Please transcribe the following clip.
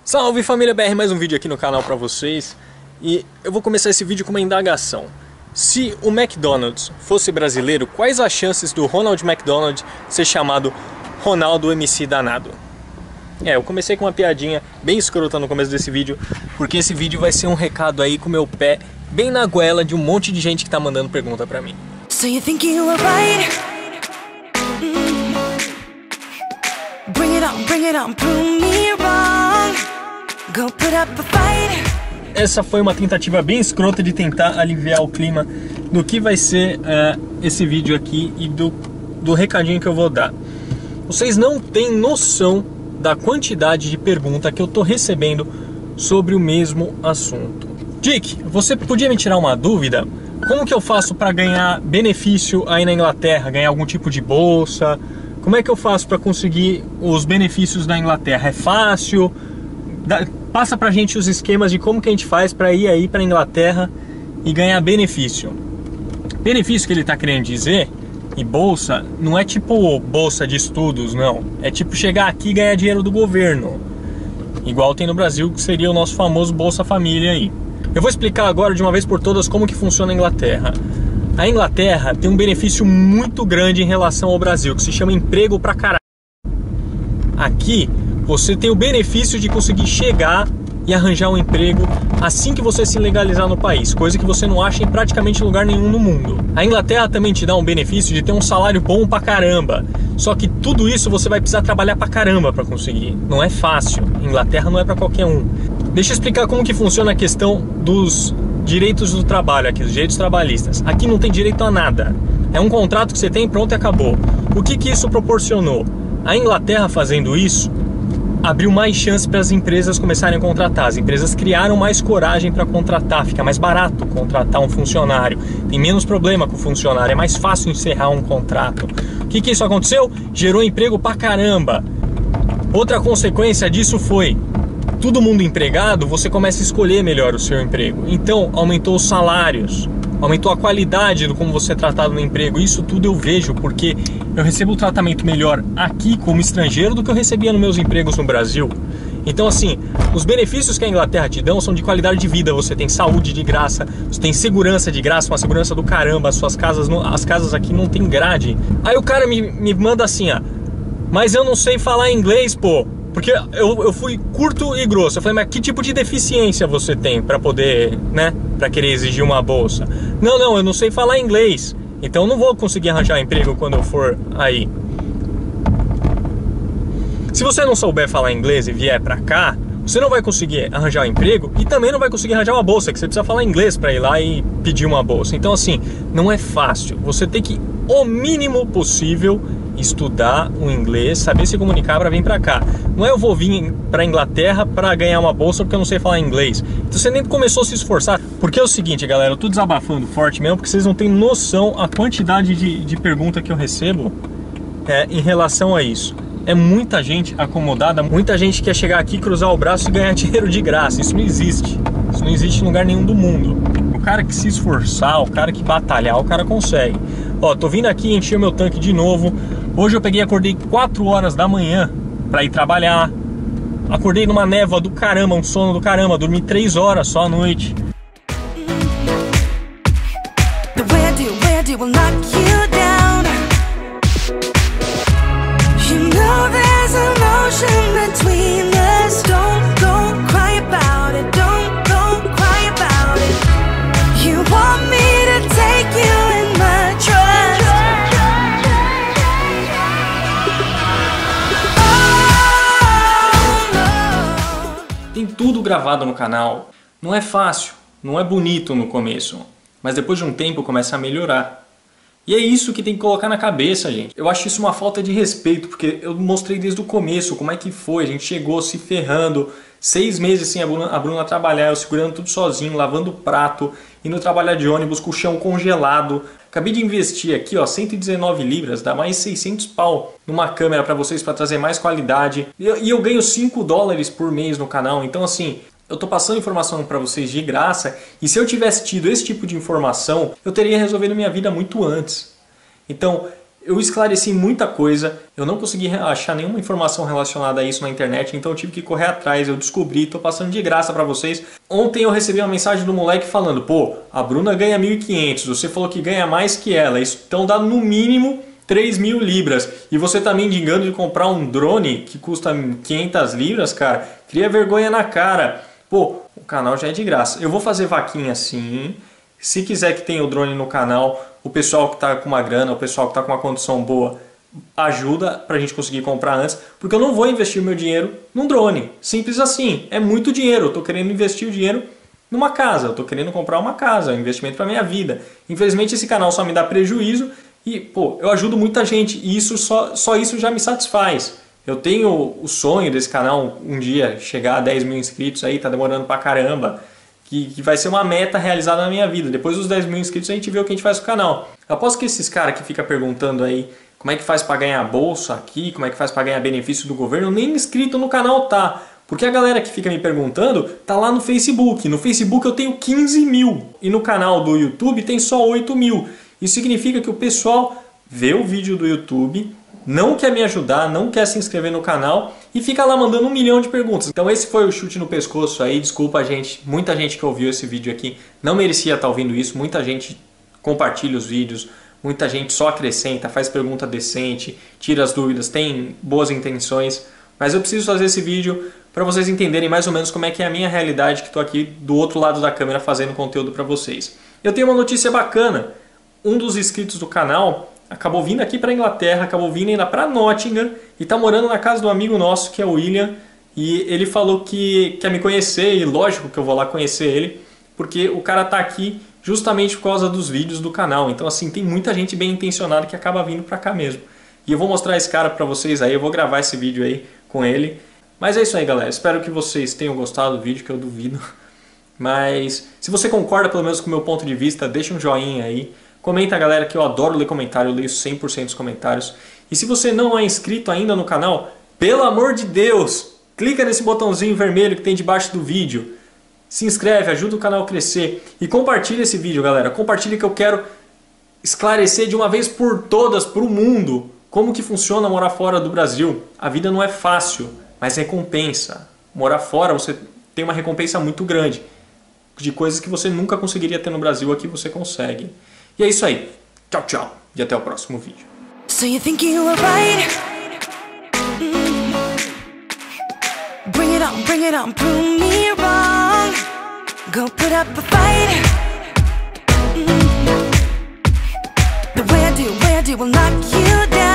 Salve família BR, mais um vídeo aqui no canal pra vocês. E eu vou começar esse vídeo com uma indagação. Se o McDonald's fosse brasileiro, quais as chances do Ronald McDonald ser chamado Ronaldo MC Danado? Eu comecei com uma piadinha bem escrota no começo desse vídeo, porque esse vídeo vai ser um recado aí com o meu pé bem na goela de um monte de gente que tá mandando pergunta pra mim. So you think you were right? Bring it on, prove me wrong. Go put up a fight. Essa foi uma tentativa bem escrota de tentar aliviar o clima do que vai ser esse vídeo aqui e do recadinho que eu vou dar. Vocês não têm noção da quantidade de pergunta que eu tô recebendo sobre o mesmo assunto. Dick, você podia me tirar uma dúvida? Como que eu faço para ganhar benefício aí na Inglaterra? Ganhar algum tipo de bolsa? Como é que eu faço para conseguir os benefícios da Inglaterra? É fácil? Passa pra gente os esquemas de como que a gente faz para ir aí pra Inglaterra e ganhar benefício. Benefício que ele tá querendo dizer, e bolsa, não é tipo bolsa de estudos, não. É tipo chegar aqui e ganhar dinheiro do governo. Igual tem no Brasil, que seria o nosso famoso Bolsa Família aí. Eu vou explicar agora de uma vez por todas como que funciona a Inglaterra. A Inglaterra tem um benefício muito grande em relação ao Brasil, que se chama emprego pra caralho. Aqui você tem o benefício de conseguir chegar e arranjar um emprego assim que você se legalizar no país, coisa que você não acha em praticamente lugar nenhum no mundo. A Inglaterra também te dá um benefício de ter um salário bom pra caramba, só que tudo isso você vai precisar trabalhar pra caramba pra conseguir. Não é fácil, Inglaterra não é pra qualquer um. Deixa eu explicar como que funciona a questão dos direitos do trabalho aqui, os direitos trabalhistas. Aqui não tem direito a nada, é um contrato que você tem, pronto e acabou. O que que isso proporcionou? A Inglaterra fazendo isso abriu mais chance para as empresas começarem a contratar. As empresas criaram mais coragem para contratar, fica mais barato contratar um funcionário, tem menos problema com o funcionário, é mais fácil encerrar um contrato. O que que isso aconteceu? Gerou emprego pra caramba. Outra consequência disso foi, todo mundo empregado, você começa a escolher melhor o seu emprego. Então aumentou os salários, aumentou a qualidade do como você é tratado no emprego. Isso tudo eu vejo porque eu recebo um tratamento melhor aqui como estrangeiro do que eu recebia nos meus empregos no Brasil. Então assim, os benefícios que a Inglaterra te dão são de qualidade de vida. Você tem saúde de graça, você tem segurança de graça, uma segurança do caramba. As suas casas, as casas aqui não tem grade. Aí o cara me manda assim, mas eu não sei falar inglês, pô. Porque eu fui curto e grosso. Eu falei, mas que tipo de deficiência você tem para poder, né, para querer exigir uma bolsa? Não, eu não sei falar inglês, então eu não vou conseguir arranjar emprego quando eu for aí. Se você não souber falar inglês e vier para cá, você não vai conseguir arranjar um emprego e também não vai conseguir arranjar uma bolsa, que você precisa falar inglês para ir lá e pedir uma bolsa. Então assim, não é fácil. Você tem que, o mínimo possível, estudar o inglês, saber se comunicar para vir para cá. Não é eu vou vir para Inglaterra para ganhar uma bolsa porque eu não sei falar inglês. Então você nem começou a se esforçar. Porque é o seguinte, galera, eu tô desabafando forte mesmo porque vocês não têm noção a quantidade de pergunta que eu recebo em relação a isso. É muita gente acomodada, muita gente quer chegar aqui, cruzar o braço e ganhar dinheiro de graça. Isso não existe. Isso não existe em lugar nenhum do mundo. O cara que se esforçar, o cara que batalhar, o cara consegue. Ó, tô vindo aqui encher o meu tanque de novo. Hoje eu peguei e acordei 4 horas da manhã pra ir trabalhar. Acordei numa névoa do caramba, um sono do caramba. Dormi 3 horas só à noite. Tem tudo gravado no canal. Não é fácil, não é bonito no começo, mas depois de um tempo começa a melhorar. E é isso que tem que colocar na cabeça, gente. Eu acho isso uma falta de respeito, porque eu mostrei desde o começo como é que foi. A gente chegou se ferrando, 6 meses sem a Bruna trabalhar, eu segurando tudo sozinho, lavando prato, indo trabalhar de ônibus com o chão congelado. Acabei de investir aqui, ó, 119 libras, dá mais 600 pau numa câmera para vocês, para trazer mais qualidade. E eu ganho 5 dólares por mês no canal, então assim, eu tô passando informação para vocês de graça, e se eu tivesse tido esse tipo de informação, eu teria resolvido minha vida muito antes. Então, Eu esclareci muita coisa, eu não consegui achar nenhuma informação relacionada a isso na internet, então eu tive que correr atrás, eu descobri, tô passando de graça pra vocês. Ontem eu recebi uma mensagem do moleque falando, pô, a Bruna ganha 1.500, você falou que ganha mais que ela, então dá no mínimo 3.000 libras. E você tá me indicando de comprar um drone que custa 500 libras, cara? Cria vergonha na cara. Pô, o canal já é de graça. Eu vou fazer vaquinha sim. Se quiser que tenha o drone no canal, o pessoal que está com uma grana, o pessoal que está com uma condição boa, ajuda para a gente conseguir comprar antes, porque eu não vou investir meu dinheiro num drone. Simples assim, é muito dinheiro. Eu estou querendo investir o dinheiro numa casa, eu estou querendo comprar uma casa, é um investimento para minha vida. Infelizmente esse canal só me dá prejuízo e, pô, eu ajudo muita gente e isso só isso já me satisfaz. Eu tenho o sonho desse canal um dia chegar a 10 mil inscritos aí, tá demorando pra caramba. Que vai ser uma meta realizada na minha vida. Depois dos 10 mil inscritos a gente vê o que a gente faz com o canal. Aposto que esses caras que ficam perguntando aí como é que faz para ganhar bolsa aqui, como é que faz para ganhar benefício do governo, nem inscrito no canal tá. Porque a galera que fica me perguntando tá lá no Facebook. No Facebook eu tenho 15 mil e no canal do YouTube tem só 8 mil. Isso significa que o pessoal vê o vídeo do YouTube, não quer me ajudar, não quer se inscrever no canal e fica lá mandando 1 milhão de perguntas. Então esse foi o chute no pescoço aí, desculpa gente, muita gente que ouviu esse vídeo aqui não merecia estar ouvindo isso, muita gente compartilha os vídeos, muita gente só acrescenta, faz pergunta decente, tira as dúvidas, tem boas intenções, mas eu preciso fazer esse vídeo para vocês entenderem mais ou menos como é que é a minha realidade, que estou aqui do outro lado da câmera fazendo conteúdo para vocês. Eu tenho uma notícia bacana, um dos inscritos do canal acabou vindo aqui para a Inglaterra, acabou vindo ainda para Nottingham e está morando na casa do amigo nosso, que é o William. E ele falou que quer me conhecer e lógico que eu vou lá conhecer ele, porque o cara está aqui justamente por causa dos vídeos do canal. Então assim, tem muita gente bem intencionada que acaba vindo para cá mesmo. E eu vou mostrar esse cara para vocês aí, eu vou gravar esse vídeo aí com ele. Mas é isso aí galera, espero que vocês tenham gostado do vídeo, que eu duvido. Mas se você concorda pelo menos com o meu ponto de vista, deixa um joinha aí. Comenta galera, que eu adoro ler comentário, eu leio 100% dos comentários. E se você não é inscrito ainda no canal, pelo amor de Deus, clica nesse botãozinho vermelho que tem debaixo do vídeo. Se inscreve, ajuda o canal a crescer. E compartilha esse vídeo galera, compartilha que eu quero esclarecer de uma vez por todas para o mundo como que funciona morar fora do Brasil. A vida não é fácil, mas recompensa. Morar fora você tem uma recompensa muito grande. De coisas que você nunca conseguiria ter no Brasil, aqui você consegue. E é isso aí. Tchau, tchau. E até o próximo vídeo. So you think you were right? Bring it on, prove me wrong. Go put up a fight. The way I do will knock you down.